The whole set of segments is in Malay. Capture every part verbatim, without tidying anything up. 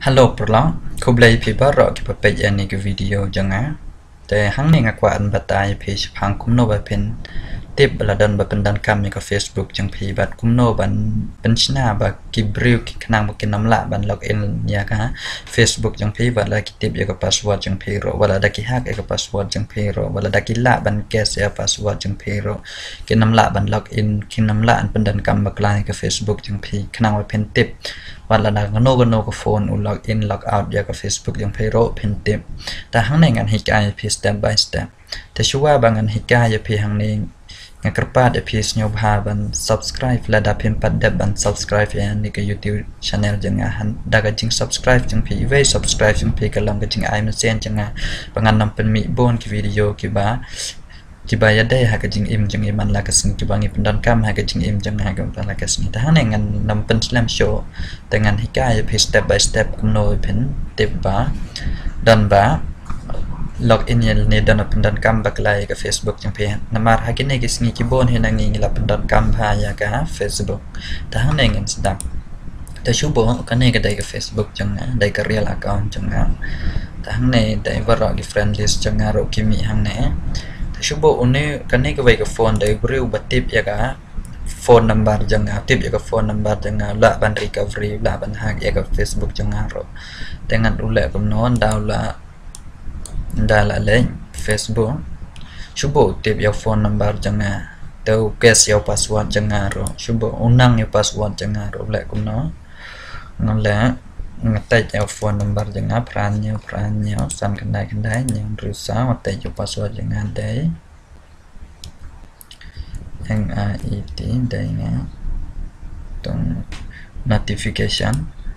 Halo perlang, ku beli pipa rok ki papej ani ke video janga. Te hang ni ngakwa an batai page hang kumno ba pen tip baladan ba pendan kam ke Facebook jang pi bat kumno ban penchna ba ki briu ki knang ba ki namla ban login ya ka Facebook jang pi ba la ki tip ya ka password jang pi ro wala da ki hack ya ka password jang pi ro wala da ki la ban guess ya password jang pi ro ki namla ban login ki namla an pendan kam ba klai ke Facebook jang pi knang ba pen tip wala da no go no ko phone u log in log out ya ka Facebook jang pi ro pen tip ta hang nei ngan hikai pi step by step te shuwa bangan hikai ya pi hang nei ngakerpat epis nyobha ban subscribe la da pim pat deb ban subscribe ya ni ke YouTube channel janga han daga jing subscribe jing pi ve subscribe jing pi kalam ke jing ai sen janga pangan nam pen mi bon ki video ki ba ki ba ya dai ha ke jing im jing iman la ke sing ki bangi pendan kam ha ke jing im jang ha ke pan la ke sing ta han ngan nam pen slam show dengan hikai pi step by step kumno pen tip ba dan ba login ya ni dan pendan kam baklai ke Facebook jang pe namar hakine ke singi kibon hinangi ngila pendan kam ha ya ka Facebook ta hang ngan sedap ta shubo kane ke dai ke Facebook jang dai ke real account jang ta hang ne dai baro ke friend list jang ro kimi hang ne ta shubo une kane ke bai ke phone dai bru batip ya ka phone number jang tip ya ka phone number jang la ban recovery la ban hack ya ka Facebook jang ro dengan ule kum non daw la Dala lệnh Facebook Shubo tip your phone number janga Tau guess your password janga ro Shubo unang your password janga ro lệ cũng nó Ngon lẽ Ngatai your phone number janga Pran nhau pran nhau Sam kandai kandai Yang rusa Ngatai your password janga day N I E T Day nga Tung Notification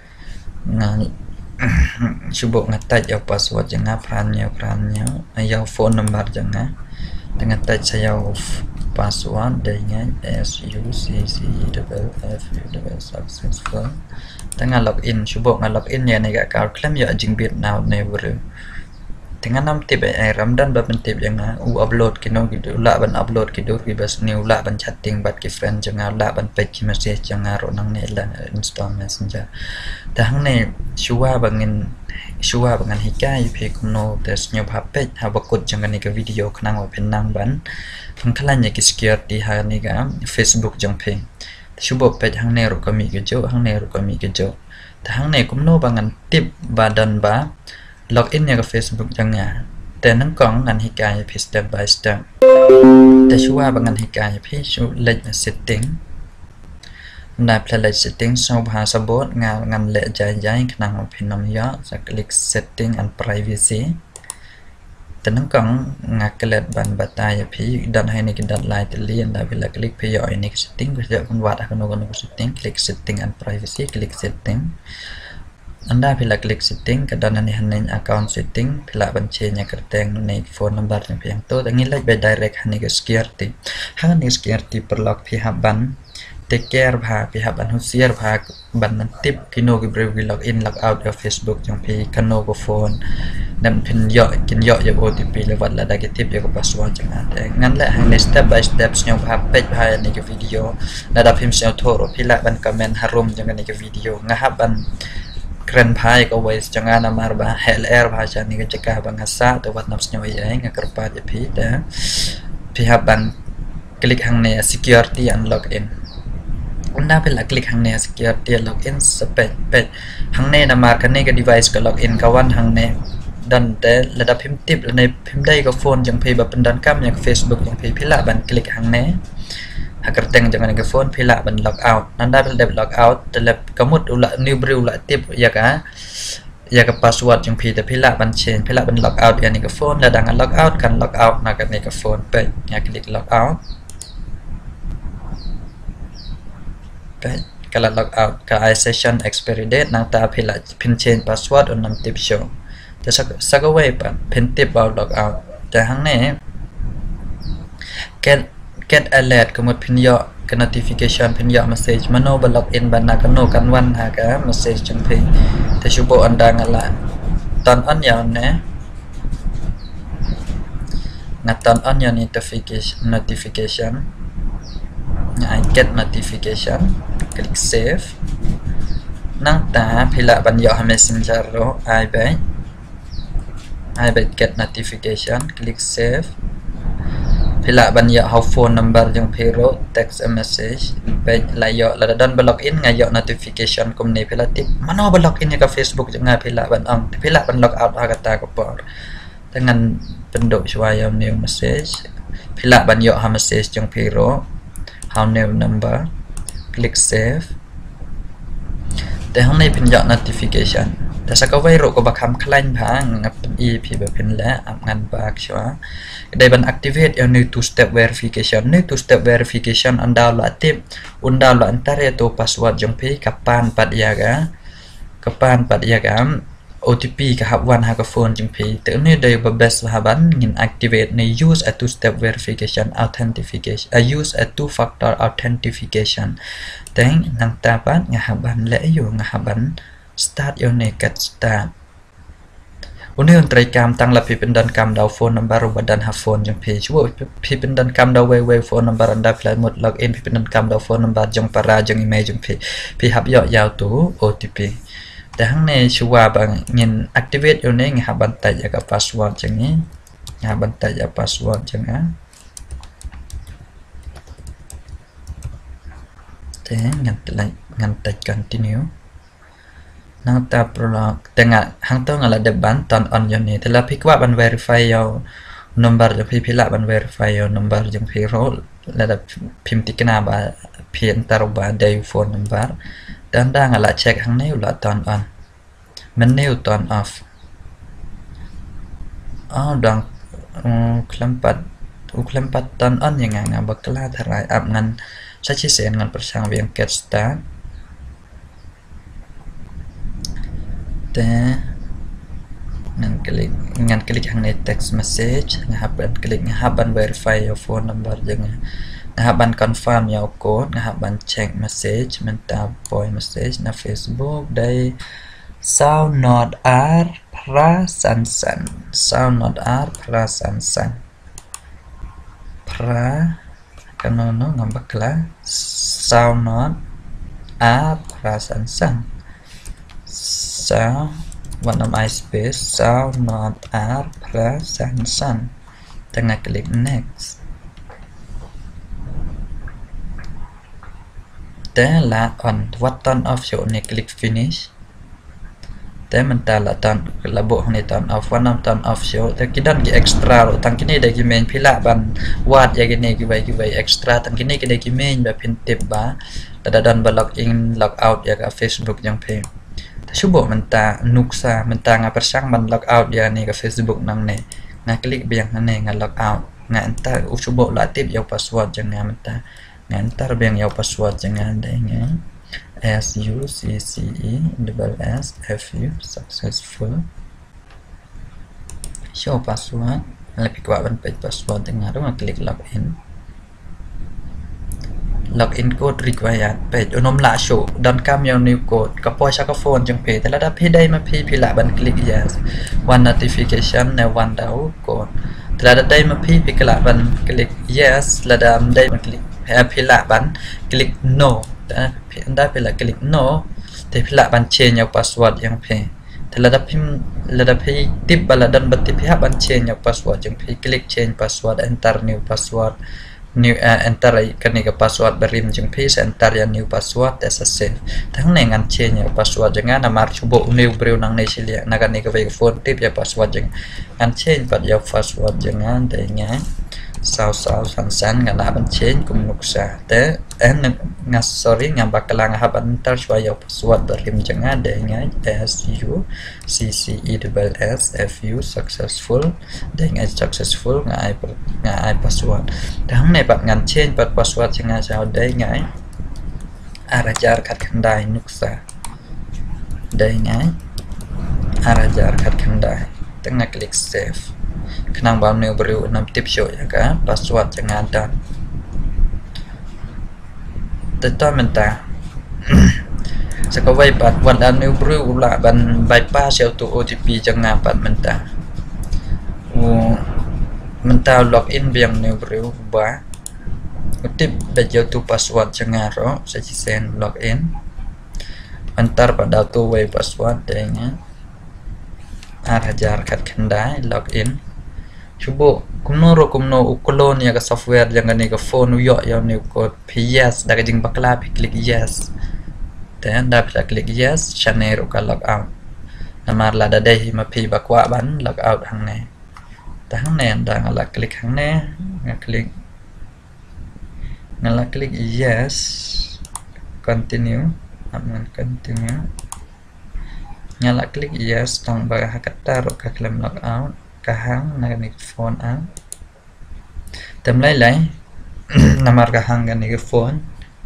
Nga Shubo ngatai your password janga pran nhau pran nhau your phone number janga dengan tai saya password dengan S U C C double F U double successful dengan login shubo ngal login ya ni account claim ya jing bit now never dengan nam tip ai ramdan ba ben tip janga u upload kino gitu la ban upload kido ki bas new la ban chatting bat ki friend janga la ban page message janga ro nang ne la install messenger tang ne shuwa bangin shuwa bangan hikai pe kuno tes nyob hapej ha bakut janga ni ke video knang wa penang ban pangkalan ya ki security ha ni ga Facebook jang pe shubo page hang ne ro kami ke jo hang ne ro kami ke jo tang ne kumno bangan tip badan ba login ya ke Facebook janga te nang kong ngan hikai pe step by step te shuwa bangan hikai pe shu lek setting na play setting so ha sabot nga ngam le jai jai knang phinom ya sa click setting and privacy te nang kong nga klet ban bataya phi dan hai ni kidat lai te lien da bila click phi yo ni setting ko ja kon wat akono kono setting click setting and privacy click setting anda bila klik setting kadang ni hanen account setting bila bancenya kerteng ni phone number yang piang to dangi like by direct hani ke security hang ni security perlok pihak ban take care bha pihak ban husiar bha ban tip kino ke brew log in log out of Facebook yang pi kano ko phone dan pin yo kin yo ya O T P lewat la da ke tip ya ko password jangan ngan la hang step by step nyong bha page bha ni ke video la da phim sel thoro pila ban comment harum jangan ni ke video ngahab ban keren pai ko wais jangan amar ba hel air bahasa ni ke cekah bangasa to wat naps nyoy ai ngakerpa je pi da pihak ban klik hang ne security and login unda pila klik hang ne security login sepet pet hang ne namar kan ne ke device ke login kawan hang ne dan te lada phim tip ne phim dai ko phone jang pi ba pendan kam yang Facebook yang pi pila ban klik hang ne agar teng jangan ke phone pila ban log out nanda bil log out telep kamut ula new brew ula tip ya ka ya ka password jang pi te pila ban change pila ban log out ya ni ke phone la dang log out kan log out na ka ni ke phone pe ya klik log out pe kala log out ka i session expiry date nang ta pila pin change password on nam tip show te sa go way pa pin tip bao log out ta hang ne get get alert kemut pin yo ke notification pin yo message mano ba login ban na kano kan wan ha ka message jang pi te shubo anda ngala ton on ya ne ngaton on ya notification notification I get notification click save năng ta pila ban yo messenger ro I bet I bet get notification click save pila ban yo how phone number jong phiro text a message bet la yo la dan block in nga yo notification kum ni pila tip mano block in ka Facebook jong nga pila ban ang pila ban log out ha kata ko por dengan penduk suaya new message pila ban yo ha message jong phiro how new number click save แต่ข้างในเป็นยอด notification แต่สักไว้รู้ก็บักคำคล้ายพังงับเป็น e พีแบบเป็นและอัพงานบักชัวได้บัน activate เอา new two step verification new two step verification อันดาวน์ติบอันดาวน์อันตรายตัว password จงพีกับปานปัดยากะกับปานปัดยากะ โอ ที พี กับวันหากโฟนจงพีแต่นี่ได้บับเบสลาบันยิน activate ใน use a two step verification authentication a use a two factor authentication แต่นังตาปัดงาบันและอยู่งาบัน start อยู่ในกัด start วันนี้อันตรายกรรมตั้งละพิเป็นดันกรรมดาวโฟนนัมเบอร์รูปดันหาโฟนจงพีช่วยพิเป็นดันกรรมดาวเวเวโฟนนัมเบอร์อันดับหลายหมดล็อกอินพิเป็นดันกรรมดาวโฟนนัมเบอร์จงปาราจงอีเมลจงพีพิหับยอดยาวตัว โอ ที พี แต่ข้างในชัวร์บางเงิน activate อยู่ในงาบันแต่ยกับ password จังนี้งาบันแต่ยกับ password จังนะแต่งานแต่งานแต่ continue นั่งตาโปรล็อกแต่งานห้างต้องอะไรเดบันตอนออนอยู่นี่แต่ละพิกว่าบัน verify เอา number จะพิพิละบัน verify เอา number จังพิโรและพิมพ์ติกนาบาเพียนตารุบาได้ phone number dan dah ngalah check hang new lah turn on menu turn off oh dang kelempat kelempat turn on yang ngang bakla tharai ap ngan sachi sen ngan persang viang get start te ngan klik ngan klik hang ni text message ngahaban klik ngahaban verify your phone number jeng ngahaban confirm your code ngahaban check message minta voice message na Facebook day sound not r prasansan sound not r prasansan pra kanono ngambakla sound not r prasansan sound one of my space sound not r prasansan tengah klik nextแต่ละอันวัดตอนออฟโชว์ในคลิก finish แต่มันแต่ละตอนระบบในตอนออฟวันน้ำตอนออฟโชว์แต่กินดันกี่ extra หรือตั้งกินนี่ได้กี่เมนพิละบันวาดยากินนี่กี่ใบกี่ใบ extra ตั้งกินนี่กี่ได้กี่เมนแบบพินเต็บบ้าแต่ดันบันล็อกอินล็อกเอาท์ยากับ Facebook ยังเพย์แต่ชั่วโมงมันตานุกซามันตางาประชังมันล็อกเอาท์ยานี่กับ Facebook นั่งเนี่ยงาคลิกเบียงนั่นเองงาล็อกเอาท์งาอันตาอุชั่วโมงละติบยาว password จังงามันตาngantar biang yau password jangan adanya s u c c e double s f u successful show password lebih kuat ban page password dengan tu klik login login code required page unom la show dan kam yang new code ka po sha ka phone jang page tala da phi dai ma phi phi la ban klik yes one notification na one dau code tala da dai ma phi phi kala ban klik yes la da dai ma klik pila ban klik no anda pila klik noแต่พิละบันเชนยาว password ยังเพแต่ระดับพิมระดับพิติบบาลดันบัติพิหาบันเชนยาว password ยังเพคลิก change password enter new password new uh, enter กันนี่กับ password บริมยังเพ enter ยัง new password แต่ save ทั้งในงาน change ยาว password ยังงานมาร์ชบุnew บริวนังในชิลีนักการนี่กับ phone ติบยาว password ยังงาน change ปัดยาว password ยังงานได้ไงsao sao san san ngah ban change kum nuksa te en ngah sorry ngah bakal ngah ban tar shwaya password berim janga de ngah s u c c e double s f u successful de ngah successful ngah ai ngah ai password dang nei bat ngan change bat password janga chao de ngah arajar khat khandai nuksa de ngah arajar khat khandai tengah klik save kenang bau new beriu enam tips show ya kan password jangan dan tetap mentah sekawai pat wan new beriu ulah ban bypass auto O T P jangan pat mentah mentah login biang new beriu ba tip bejau tu password jangan ro saya sen login enter pada two way password dengan arajar kat kendai login cuba kumno ro kumno ukolon ya ke software jangan ni ke phone yo ya ni ko yes dah jing bakla klik yes dan dah bisa klik yes channel ka log out namar la da dai ma pi bakwa ban log out hang ne hang ne dah ngala klik hang ne klik ngala klik yes continue aman continue ngala klik yes tong ba kata ro ka klaim log out kahang nagani phone ang temlay lay namar kahang gani phone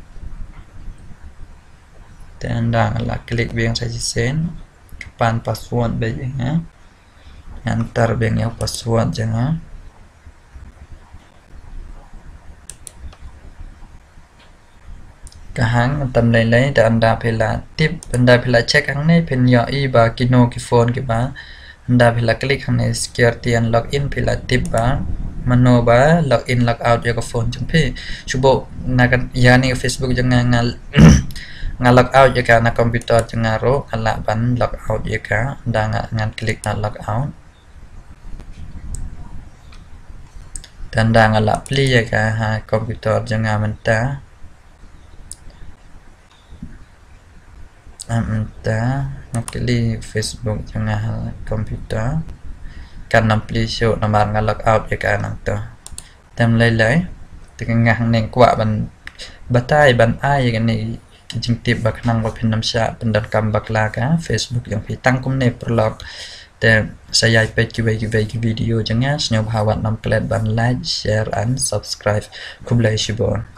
dan dah la klik biang saja sen kapan password baik ya enter biang yang password jangan kahang temlay lay dan dah pela tip anda pela cek ang ni pen yo i ba kino ki phone ki ba anda bila klik hang security and login bila tip ba mano ba login log out ya ke phone jempe cuba nakan yani Facebook jangan ngal ngal log out ya ka na komputer jangan ro kala ban log out ya ka anda ngan klik na log out dan anda ngala pli ya ka ha komputer jangan menta amta nakli Facebook jangan komputer kan nampli show namar ngalog out ya kan to tem lai lai tengah neng kwa ban batai ban ai kan ni jing tip bak nang wa pin nam sha pendan kam bakla ka Facebook yang pi tang kum ne perlog te saya pe ki we ki video jangan snyo bhawat nam plet ban like share and subscribe kublai shibon